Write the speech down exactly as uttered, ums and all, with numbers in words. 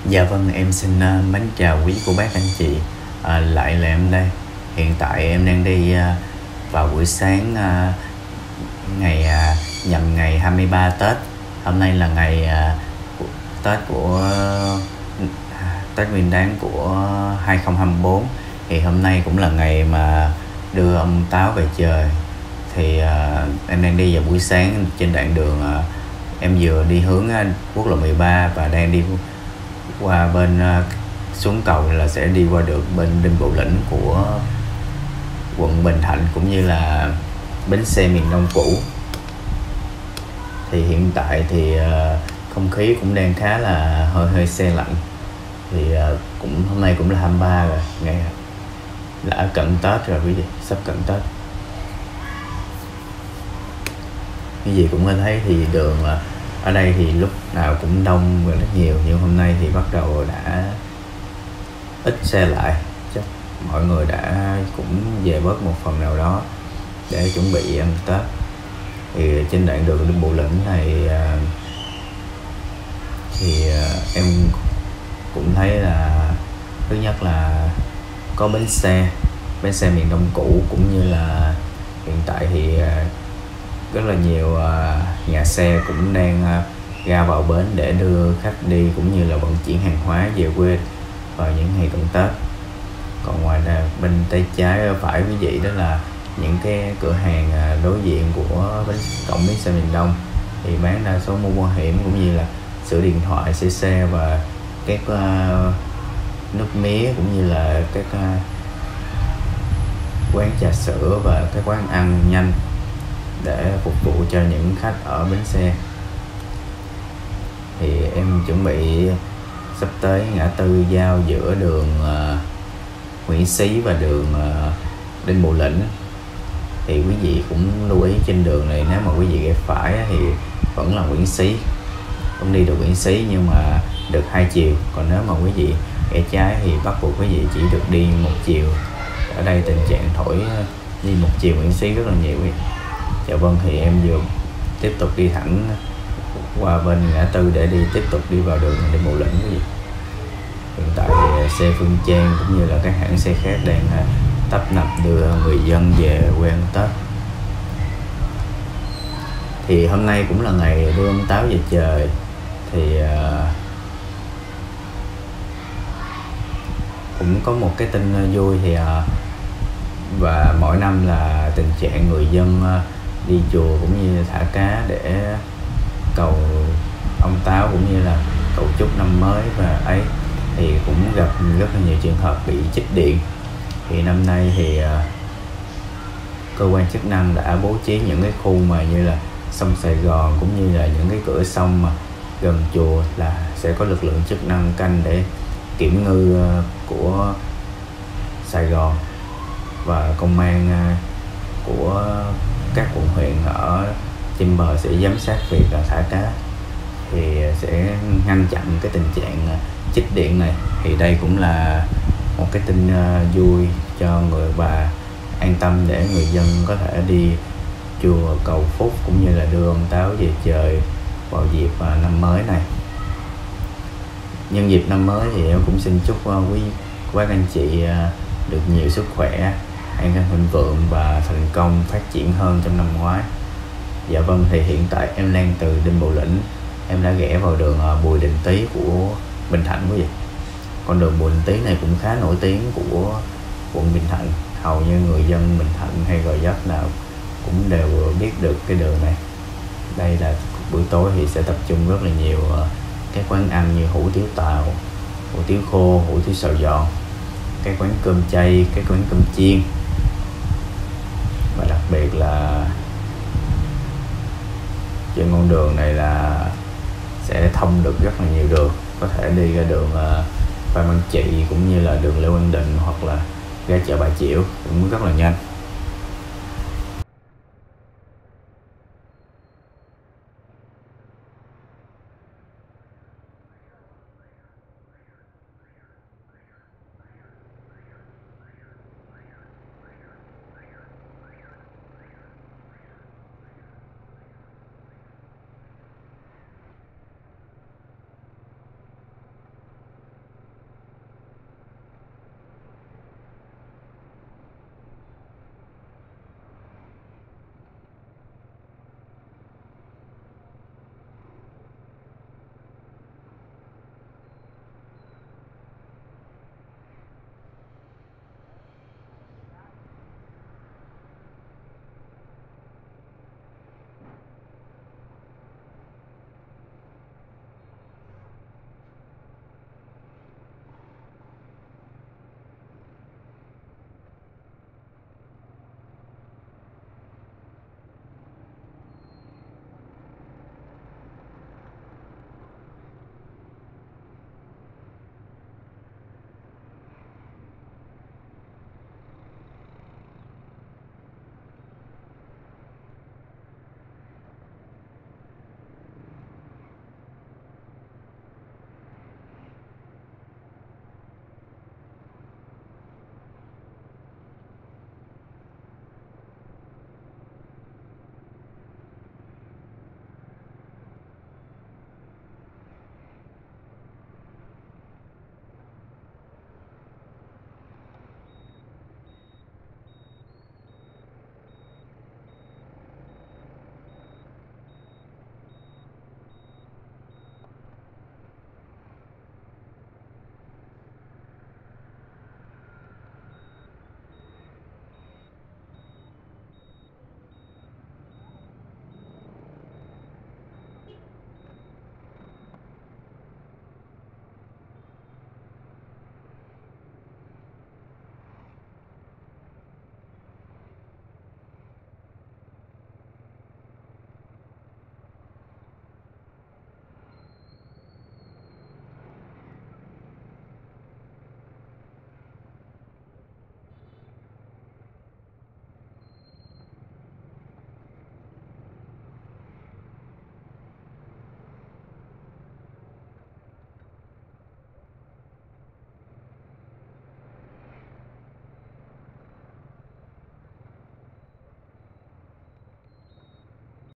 Dạ vâng, em xin uh, mến chào quý cô bác anh chị. À, lại là em đây. Hiện tại em đang đi uh, vào buổi sáng uh, ngày uh, nhằm ngày hai mươi ba Tết. Hôm nay là ngày uh, của, Tết của uh, Tết Nguyên Đán của hai không hai tư. Thì hôm nay cũng là ngày mà đưa ông Táo về trời. Thì uh, em đang đi vào buổi sáng trên đoạn đường, uh, em vừa đi hướng uh, quốc lộ mười ba và đang đi qua bên uh, xuống cầu là sẽ đi qua được bên Đinh Bộ Lĩnh của quận Bình Thạnh, cũng như là bến xe miền Đông cũ. Thì hiện tại thì uh, không khí cũng đang khá là hơi hơi se lạnh. Thì uh, cũng hôm nay cũng là hai mươi ba rồi, ngày đã cận Tết rồi quý vị, sắp cận Tết. Cái gì cũng có thấy thì đường uh, ở đây thì lúc nào cũng đông và rất nhiều, nhưng hôm nay thì bắt đầu đã ít xe lại. Chắc mọi người đã cũng về bớt một phần nào đó để chuẩn bị ăn Tết. Thì trên đoạn đường Đinh Bộ Lĩnh này thì em cũng thấy là thứ nhất là có bến xe bến xe miền Đông cũ, cũng như là hiện tại thì rất là nhiều nhà xe cũng đang ra vào bến để đưa khách đi, cũng như là vận chuyển hàng hóa về quê vào những ngày cận Tết. Còn ngoài ra bên tay trái phải quý vị đó là những cái cửa hàng đối diện của bến cổng bến xe miền Đông thì bán đa số mua bảo hiểm, cũng như là sửa điện thoại, xe xe và các uh, nước mía, cũng như là các uh, quán trà sữa và các quán ăn nhanh để phục vụ cho những khách ở bến xe. Thì em chuẩn bị sắp tới ngã tư giao giữa đường uh, Nguyễn Xí và đường uh, Đinh Bộ Lĩnh. Thì quý vị cũng lưu ý trên đường này, nếu mà quý vị ghé phải thì vẫn là Nguyễn Xí, cũng đi được Nguyễn Xí nhưng mà được hai chiều. Còn nếu mà quý vị ghé trái thì bắt buộc quý vị chỉ được đi một chiều. Ở đây tình trạng thổi đi một chiều Nguyễn Xí rất là nhiều. Dạ vâng, thì em vừa tiếp tục đi thẳng qua bên ngã tư để đi tiếp tục đi vào đường Đinh Bộ Lĩnh quý vị. Hiện tại thì xe Phương Trang cũng như là các hãng xe khác đang tấp nập đưa người dân về quê ăn Tết. Thì hôm nay cũng là ngày đưa ông Táo về trời. Thì uh, cũng có một cái tin vui thì uh, và mỗi năm là tình trạng người dân uh, đi chùa cũng như thả cá để cầu ông Táo, cũng như là cầu chúc năm mới và ấy, thì cũng gặp rất là nhiều trường hợp bị chích điện. Thì năm nay thì uh, cơ quan chức năng đã bố trí những cái khu mà như là sông Sài Gòn, cũng như là những cái cửa sông mà gần chùa là sẽ có lực lượng chức năng canh để kiểm ngư uh, của Sài Gòn và công an uh, của các quận huyện ở trên bờ sẽ giám sát việc là thả cá, thì sẽ ngăn chặn cái tình trạng uh, chích điện này. Thì đây cũng là một cái tin uh, vui cho người bà an tâm để người dân có thể đi chùa cầu phúc, cũng như là đưa ông Táo về trời vào dịp uh, năm mới này. Nhân dịp năm mới thì em cũng xin chúc uh, quý các anh chị uh, được nhiều sức khỏe, an khang thịnh vượng và thành công phát triển hơn trong năm ngoái. Dạ vâng, thì hiện tại em đang từ Đinh Bộ Lĩnh, em đã ghé vào đường uh, Bùi Đình Tý của Bình Thạnh quý vị. Con đường Bùi Đình Tý này cũng khá nổi tiếng của quận Bình Thạnh, hầu như người dân Bình Thạnh hay Gò Vấp nào cũng đều biết được cái đường này. Đây là buổi tối thì sẽ tập trung rất là nhiều uh, các quán ăn như hủ tiếu Tàu, hủ tiếu khô, hủ tiếu xào giòn, các quán cơm chay, các quán cơm chiên. Và đặc biệt là trên con đường này là sẽ thông được rất là nhiều đường, có thể đi ra đường uh, Phan Văn Trị, cũng như là đường Lê Văn Định, hoặc là ra chợ Bà Chiểu cũng rất là nhanh.